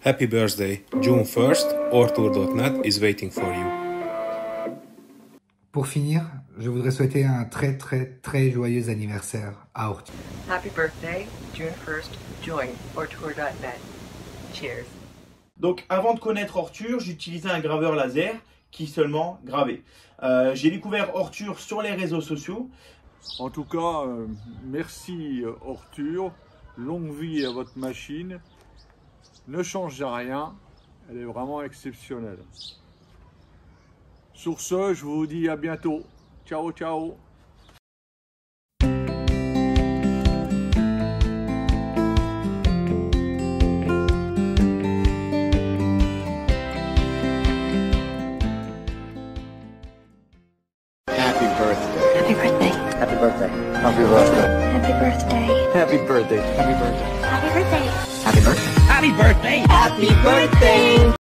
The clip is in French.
Happy birthday, June 1st, Ortur.net is waiting for you. Pour finir, je voudrais souhaiter un très joyeux anniversaire à Ortur. Happy birthday, June 1st, join Ortur.net. Cheers. Donc avant de connaître Ortur, j'utilisais un graveur laser qui seulement gravait. J'ai découvert Ortur sur les réseaux sociaux. En tout cas, merci Ortur, longue vie à votre machine. Ne changez rien, elle est vraiment exceptionnelle. Sur ce, je vous dis à bientôt. Ciao, ciao. Happy birthday. Happy birthday. Happy birthday. Happy birthday. Happy birthday. Happy birthday. Happy birthday. Happy birthday. Happy birthday. Happy birthday. Happy birthday.